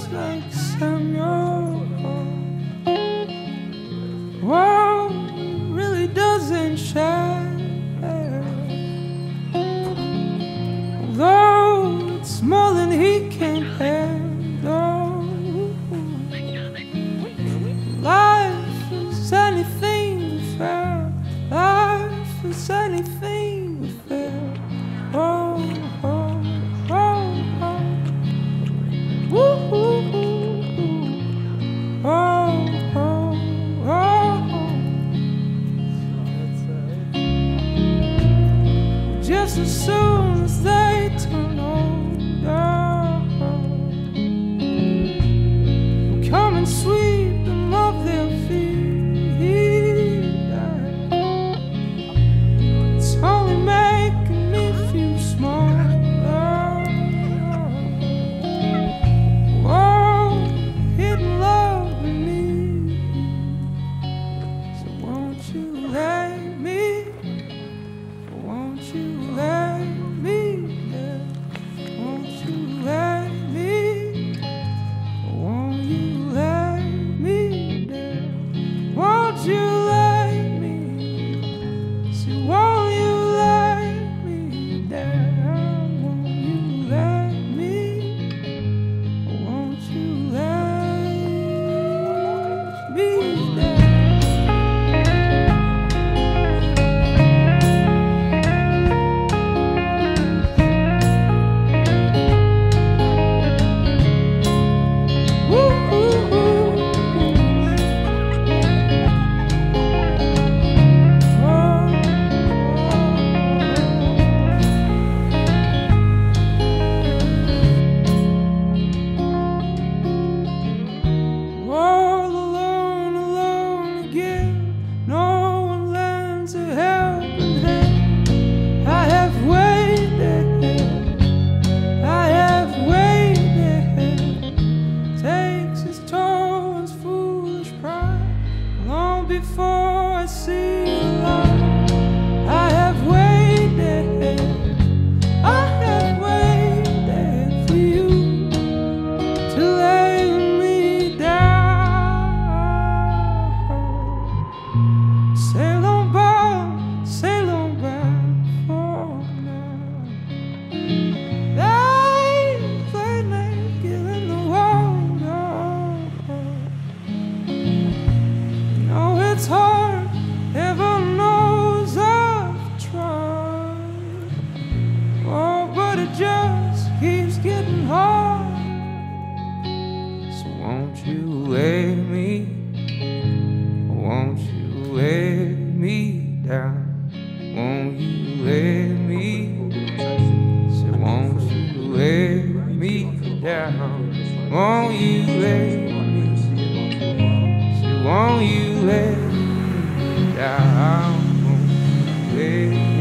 like Samuel. World really doesn't shine, although it's more than he can handle. Life is anything fair. Life is anything fair. Oh, oh, oh, oh. Woo, woo, woo, woo. Oh, oh, oh, oh. Just as soon as they turn older, we'll come and sweep them off their feet. It's only making me feel smaller. Whoa, hidden love in me. So won't you let me? Won't you let me? Yeah. Won't you let me? Won't you let me? Yeah. Won't you let me? See, won't you let me down? Won't you let me? Won't you let me down? All alone, alone again. No one lends a helping hand. I have waited, I have waited. Takes its toll on foolish pride. Long before I see the light, I have waited, I have waited for you to lay me down. Sail on by for now. They play naked in the water. No, it's hard, heaven knows I've tried. Oh, but it just keeps getting hard. So won't you let me? Won't you let me down? Won't you let me? So won't you let me down? Won't you let me? So won't you let me down? Won't you let me